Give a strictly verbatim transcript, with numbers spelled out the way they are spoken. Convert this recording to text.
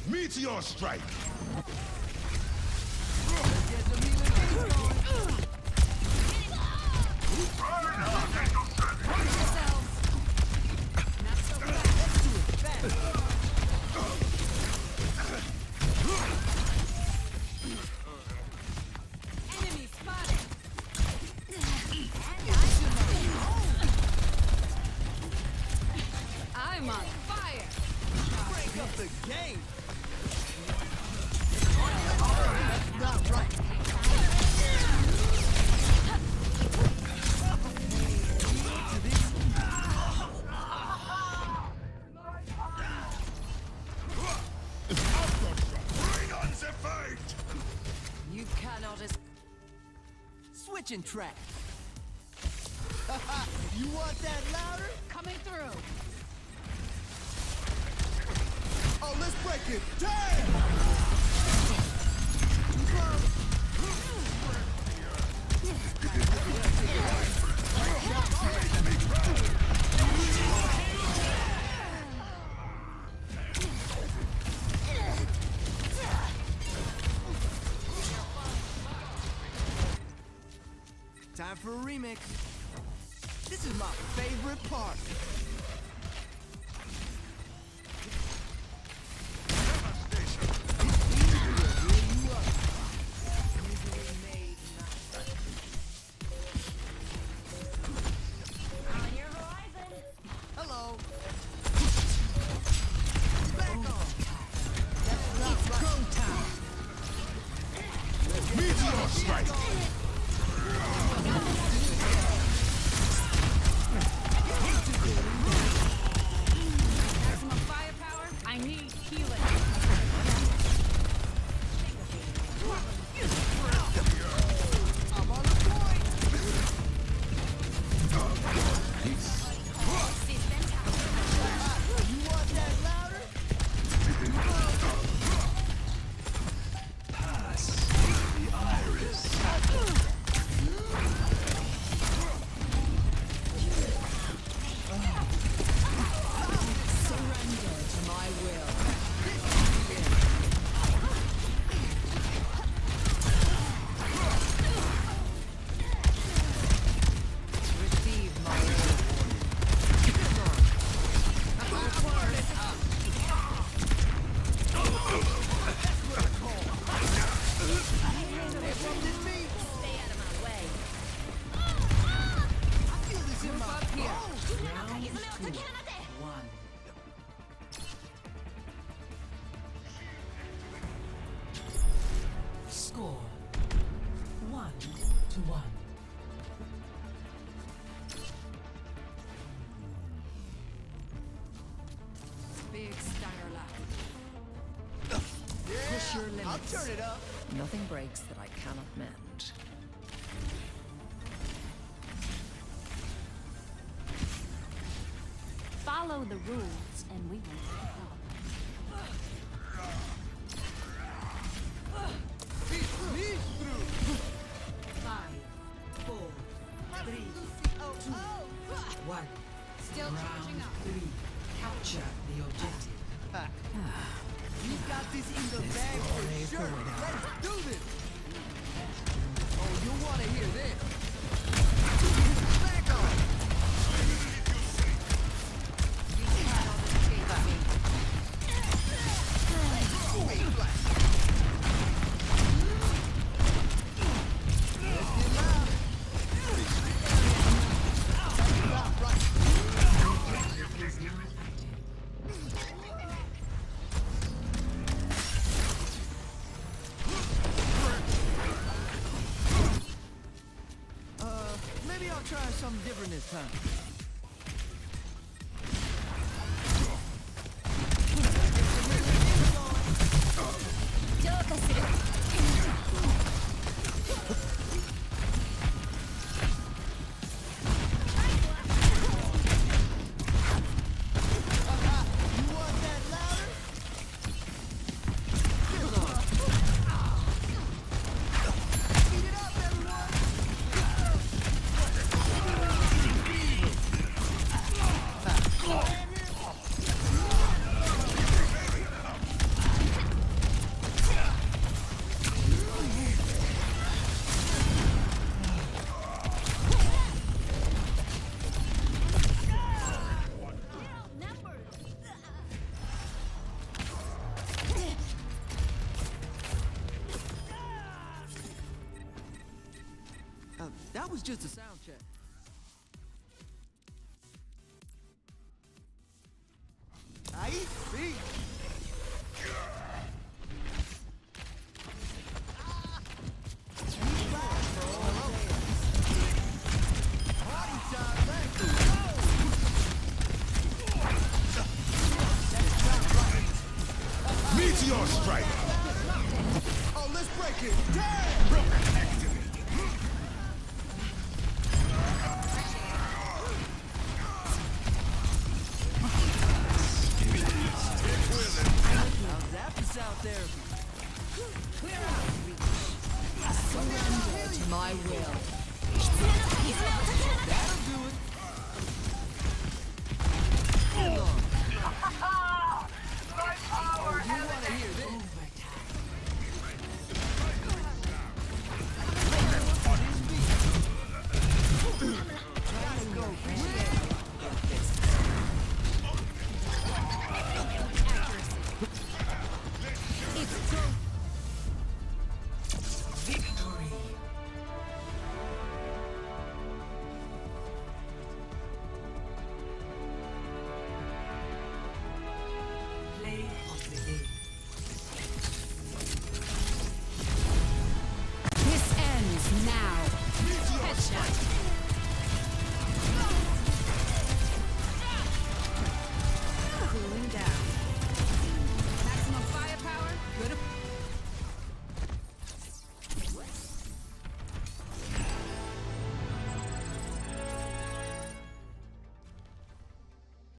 Meteor strike! Enemy spotted. I'm on fire. Break up the game. Not right. You cannot es- Switching track. You want that louder? coming through. Oh, let's break it. Damn! Too close. Time for a remix. This is my favorite part. On your horizon. Hello. Back on. That's not right. Meteor strike! Maximum firepower. I need healing. I'm on the point. You want that louder? Surrender to my will. Receive my Stay out of my way. I feel this in my Up here. one. Score one to one. Big Steyerlach. Yeah, Push your I'll limits. turn it up. Nothing breaks that I cannot mend. Follow the rules and we will help. Me through. Five, four, three, Oh, oh. one. Still charging Round up. three. Capture the objective. You got this in the bag for sure. Let's do this. Oh, you want to hear this? Back on. You cannot escape me. Wait, black. Let's get loud. Stop, right. Uh, maybe I'll try something different this time. You want that louder? Get on. Eat it up, everyone. That was just a sound check. Ahí sí. Meteor strike! Oh, let's break it. Damn!